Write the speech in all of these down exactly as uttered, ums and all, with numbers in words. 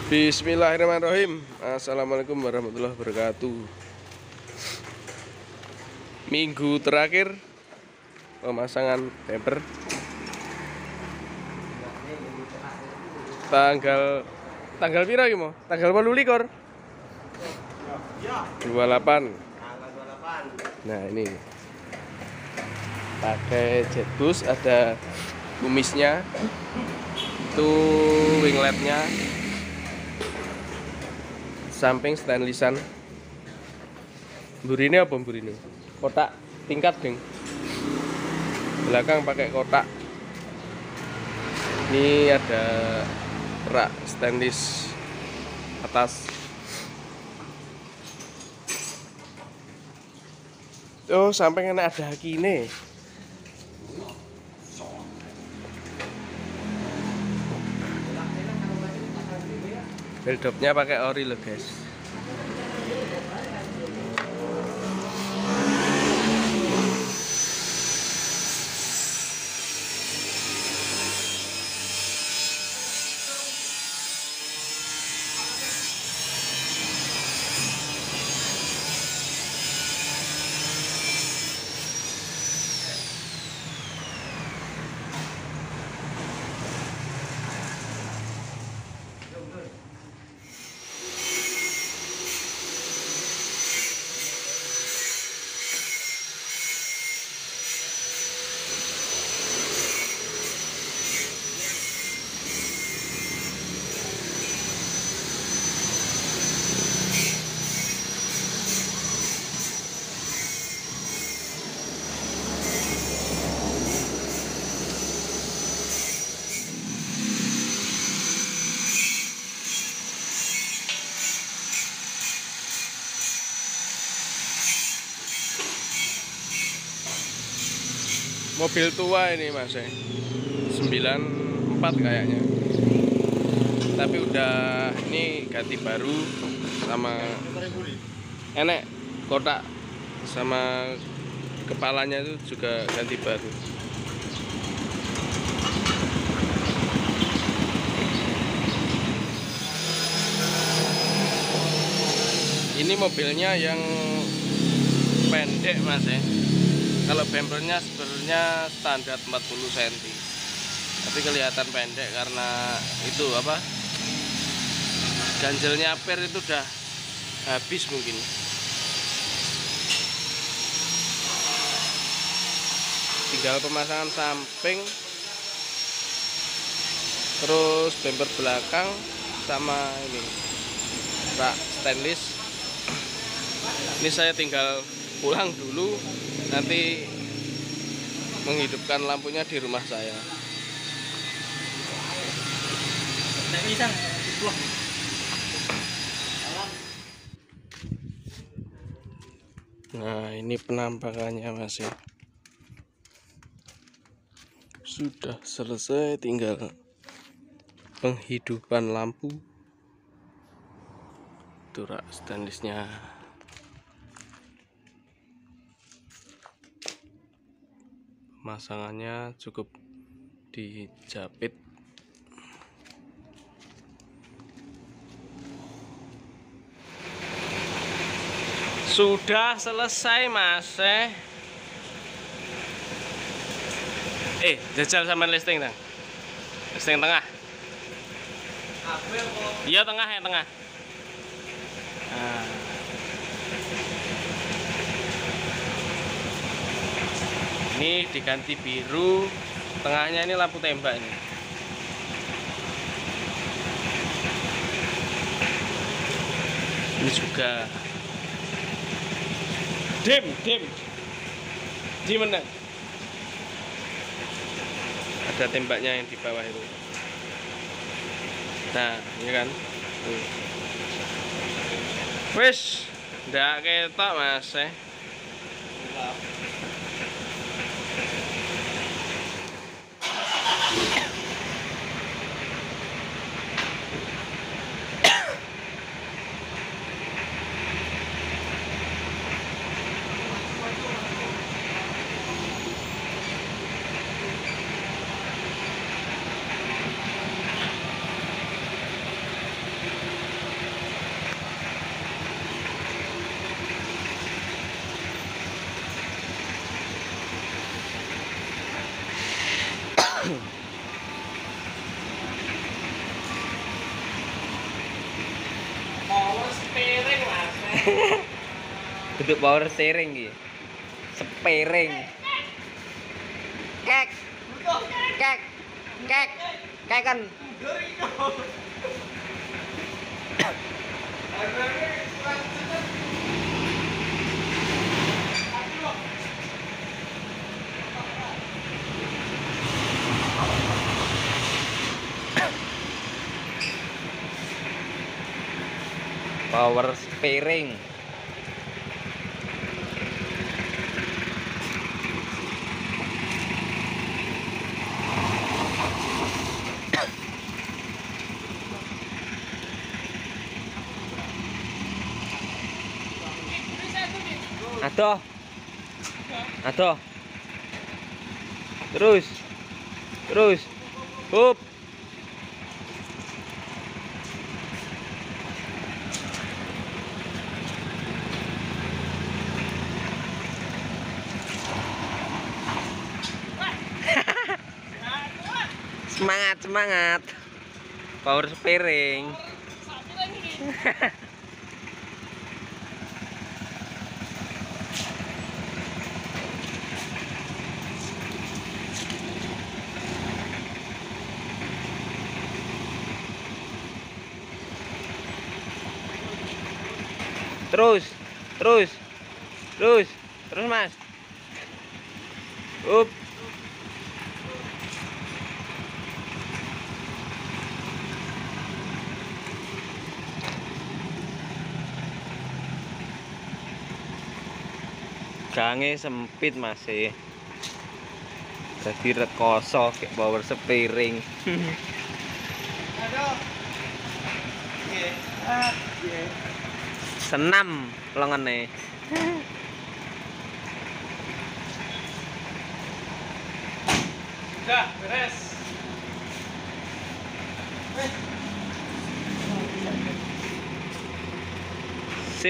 Bismillahirrahmanirrahim. Assalamualaikum warahmatullahi wabarakatuh. Minggu terakhir pemasangan bumper tanggal tanggal pira iki mo? Tanggal dua puluh dua puluh delapan. Nah, ini pakai jetbus, ada kumisnya, itu wingletnya, samping stainlessan. Burine apa burine? Kotak tingkat, Ding. Belakang pakai kotak. Ini ada rak stainless atas. Oh, samping enak ada hakine. Build-up-nya pakai ori loh, guys. Mobil tua ini, Mas, sembilan empat kayaknya. Tapi udah ini ganti baru, sama enek kotak sama kepalanya itu juga ganti baru. Ini mobilnya yang pendek, Mas, ya. Kalau bumpernya sebenarnya standar empat puluh sentimeter, tapi kelihatan pendek karena itu apa, ganjelnya per itu udah habis mungkin. Tinggal pemasangan samping, terus bumper belakang sama ini rak stainless. Ini saya tinggal pulang dulu, nanti menghidupkan lampunya di rumah saya. Nah, ini penampakannya, Mas, ya. Sudah selesai, tinggal penghidupan lampu. Itu rak stainlessnya. Pemasangannya cukup dijepit. Sudah selesai, Mas. Eh, eh jajal sama listing, Tang. Listing tengah. Iya, tengah, yang tengah. Nah. Ini diganti biru, tengahnya ini lampu tembak ini. Ini juga dim, dim, di mana? Ada tembaknya yang di bawah itu. Nah, ini kan. Tuh. Wis, ndak ketok, Mas, eh. Duduk power steering gitu. Sepering. Kek. Kek. Kek. Kek kan. Power steering. Aduh. Aduh. Terus. Terus. Hup. Semangat, semangat. Power steering. Terus, terus, terus, terus mas. Up. Gange sempit masih. Jadi rekoso kayak power steering. Senam lengene. Udah beres. Sip.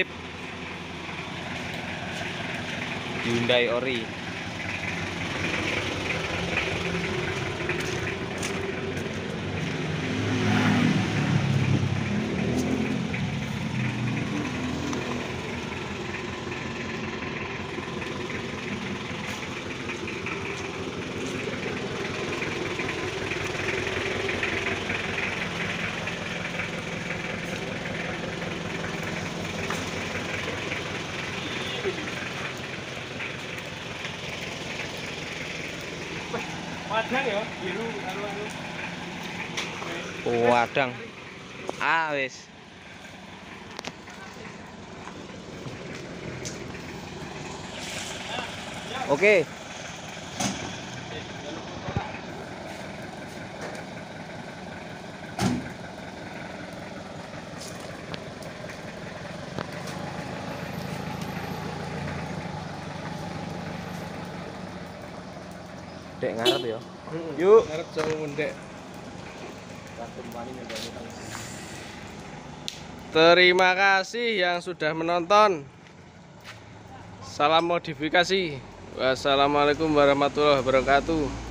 Hyundai Ori. Wadang ya, biru anu-anu. Wadang. Ah wis. Oke. Dek ngarep ya. Yuk, ngarep jauh mendek. Terima kasih yang sudah menonton. Salam modifikasi. Wassalamualaikum warahmatullahi wabarakatuh.